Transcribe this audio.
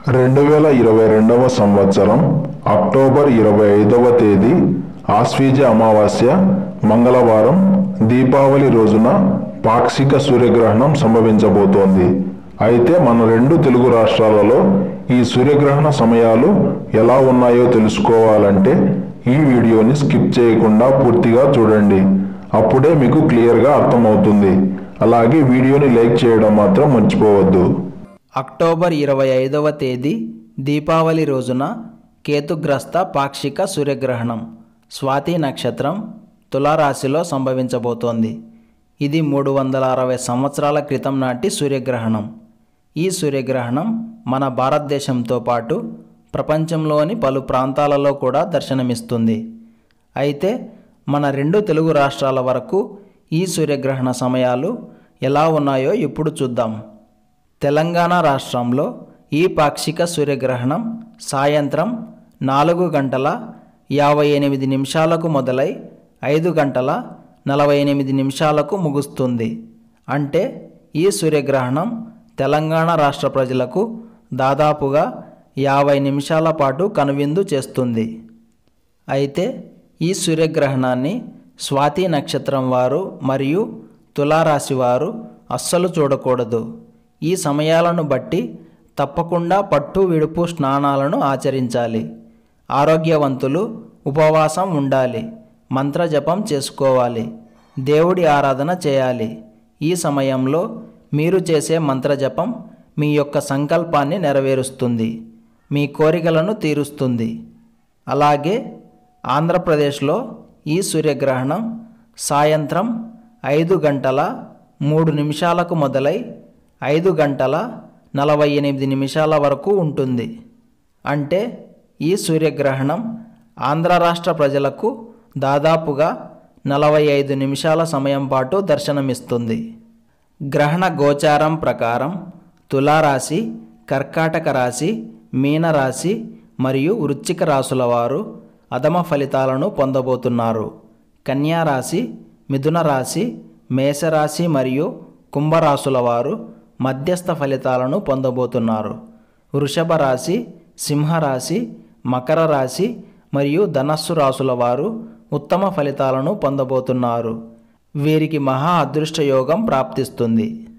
2022వ సంవత్సరం అక్టోబర్ 25వ తేదీ ఆశ్వీజ అమావాస్య మంగళవారం దీపావళి రోజున పాక్షిక సూర్యగ్రహణం సంభవించబోతోంది. అయితే మన రెండు తెలుగు రాష్ట్రాలలో ఈ సూర్యగ్రహణ సమయాలు ఎలా ఉన్నాయో తెలుసుకోవాలంటే ఈ వీడియోని స్కిప్ చేయకుండా పూర్తిగా చూడండి. అప్పుడే మీకు క్లియర్గా అర్థమవుతుంది. అలాగే వీడియోని లైక్ చేయడం మాత్రం మర్చిపోవద్దు. అక్టోబర్ 25వ తేదీ దీపావళి రోజున కేతుగ్రస్త పాక్షిక సూర్యగ్రహణం స్వాతి నక్షత్రం తులారాశిలో సంభవించబోతోంది. ఇది 360 సంవత్సరాల క్రితం నాటి సూర్యగ్రహణం. ఈ సూర్యగ్రహణం మన భారతదేశంతో పాటు ప్రపంచంలోని పలు ప్రాంతాలలో కూడా దర్శనమిస్తుంది. అయితే మన రెండు తెలుగు రాష్ట్రాల వరకు ఈ సూర్యగ్రహణ సమయాలు ఎలా ఉన్నాయో ఇప్పుడు చూద్దాం. తెలంగాణ రాష్ట్రంలో ఈ పాక్షిక సూర్యగ్రహణం సాయంత్రం 4:58 మొదలై 5:48 ముగుస్తుంది. అంటే ఈ సూర్యగ్రహణం తెలంగాణ రాష్ట్ర ప్రజలకు దాదాపుగా 50 నిమిషాల పాటు కనువిందు చేస్తుంది. అయితే ఈ సూర్యగ్రహణాన్ని స్వాతి నక్షత్రం వారు మరియు తులారాశి వారు అస్సలు చూడకూడదు. ఈ సమయాలను బట్టి తప్పకుండా పట్టు విడుపు స్నానాలను ఆచరించాలి. ఆరోగ్యవంతులు ఉపవాసం ఉండాలి. మంత్రజపం చేసుకోవాలి. దేవుడి ఆరాధన చేయాలి. ఈ సమయంలో మీరు చేసే మంత్రజపం మీ యొక్క సంకల్పాన్ని నెరవేరుస్తుంది, మీ కోరికలను తీరుస్తుంది. అలాగే ఆంధ్రప్రదేశ్లో ఈ సూర్యగ్రహణం సాయంత్రం 5:03 మొదలై 5:48 వరకు ఉంటుంది. అంటే ఈ సూర్యగ్రహణం ఆంధ్ర రాష్ట్ర ప్రజలకు దాదాపుగా 45 నిమిషాల సమయం పాటు దర్శనమిస్తుంది. గ్రహణ గోచారం ప్రకారం తులారాశి, కర్కాటక రాశి, మీనరాశి మరియు వృశ్చిక రాశుల వారు అధమ ఫలితాలను పొందబోతున్నారు. కన్యారాశి, మిథున రాశి, మేషరాశి మరియు కుంభరాశుల వారు మధ్యస్థ ఫలితాలను పొందబోతున్నారు. వృషభ రాశి, సింహరాశి, మకర రాశి మరియు ధనస్సు రాశుల వారు ఉత్తమ ఫలితాలను పొందబోతున్నారు. వీరికి మహా అదృష్ట యోగం ప్రాప్తిస్తుంది.